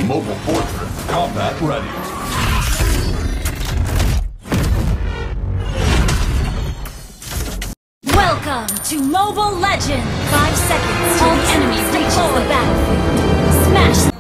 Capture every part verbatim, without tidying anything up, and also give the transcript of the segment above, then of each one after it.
Mobile Fortress combat ready. Welcome to Mobile Legends! Five seconds till the enemy reaches the battlefield. Smash!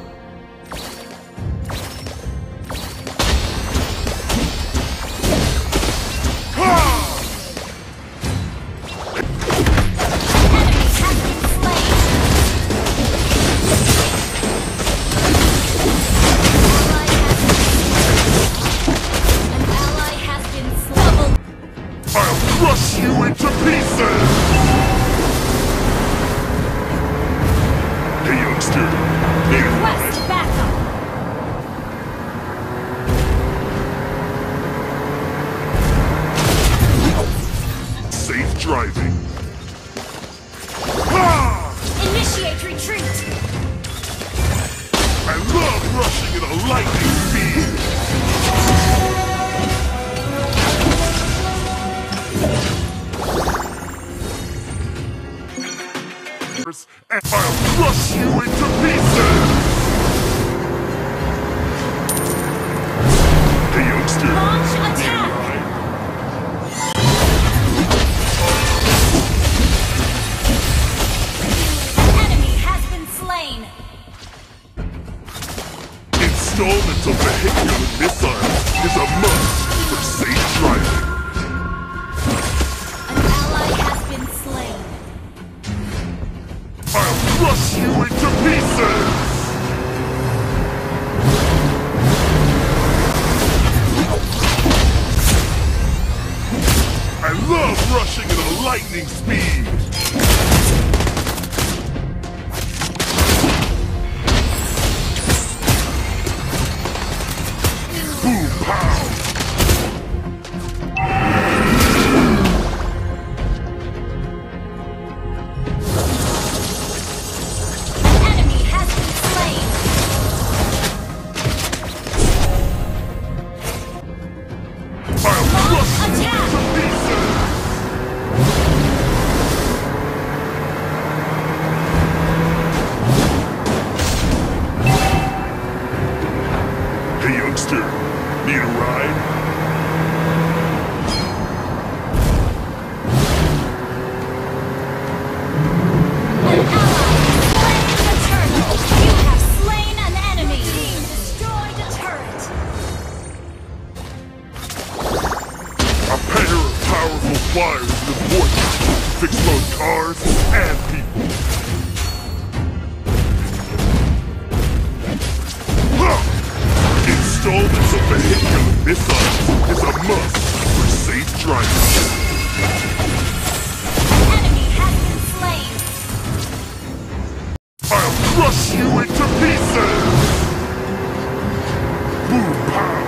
Crush you into pieces! Hey, youngster. Request backup! Safe driving. Ha! Initiate retreat! I love rushing at a lightning speed! And I'll crush you into pieces! Hey, youngster. Launch attack! An enemy has been slain! Installments of vehicular missiles is a must for safe driving. An ally has been slain. I'll crush you into pieces! I love rushing at a lightning speed! Boom pow! Hey, youngster, need a ride? An ally has slain the turtle! You have slain an enemy! Team destroyed a turret! A pair of powerful flyers is important to fix both cars and people. Huh! Installments of vehicular missiles is a must for safe driving. An enemy has been slain! I'll crush you into pieces! Boom pow!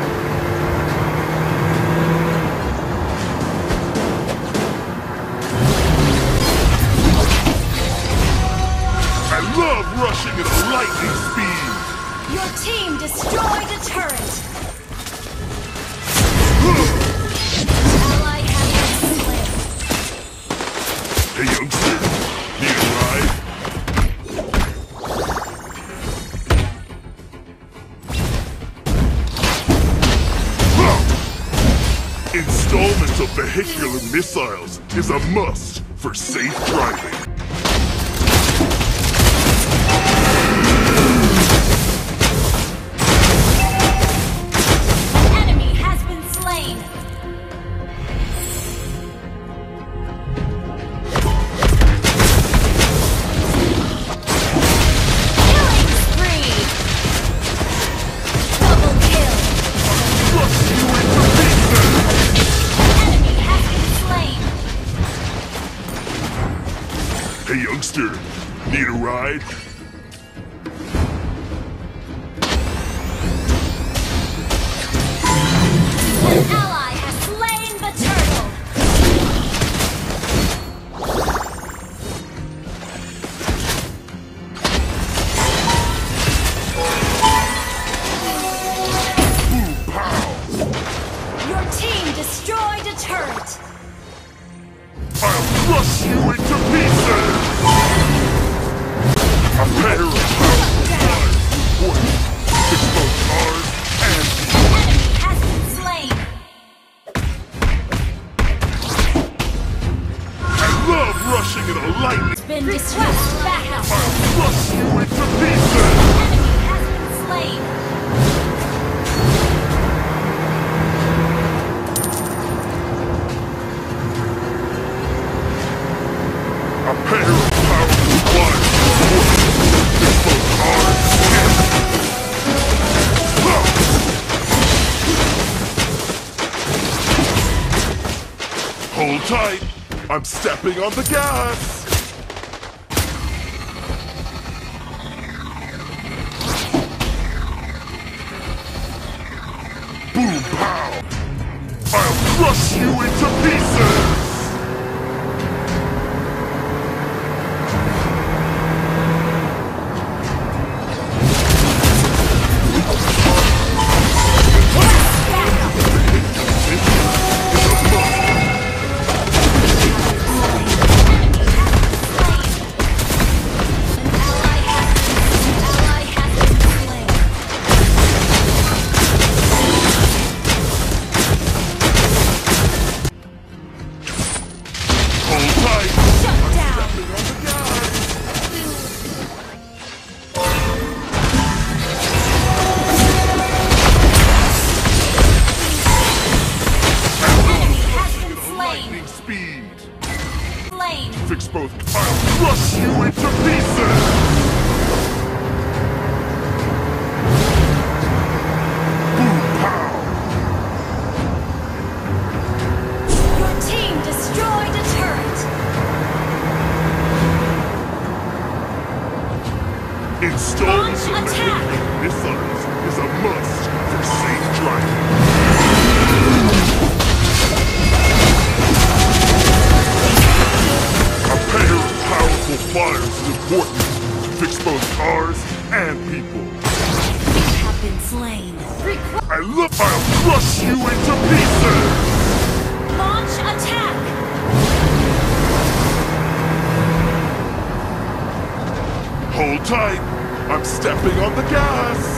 I love rushing at a lightning speed! Your team destroyed a turret! Ally has been slain. Hey, youngster, need a ride? Huh! Installments of vehicular missiles is a must for safe driving. Hey, youngster, need a ride? An ally has slain the turtle! Boom pow! Your team destroyed a turret! I'll crush you into pieces! A tight! I'm stepping on the gas! Boom pow! I'll crush you into pieces! Fix both. I'll crush you into pieces! Boom pow! Your team destroyed a turret. Installing Launch the attack! missiles is a must for safe driving. Flyers is important to fix both cars and people. You have been slain. Requ- I look, I'll crush you into pieces! Launch attack! Hold tight, I'm stepping on the gas!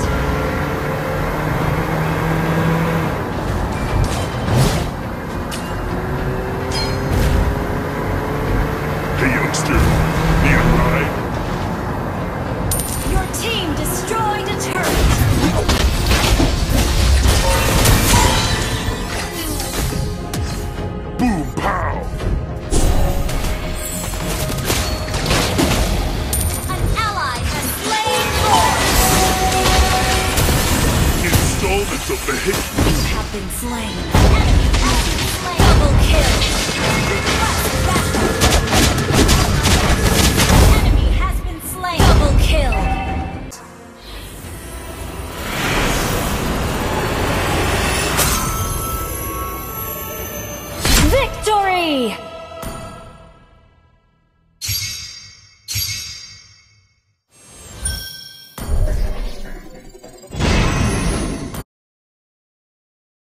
Hey youngster, need a ride? Your team destroyed a turret. Boom pow! An ally has slain Lord. Installments of the hit. You have been slain. Enemy has been slain. Double kill. Request backup. Enemy has been slain. Double kill. Victory!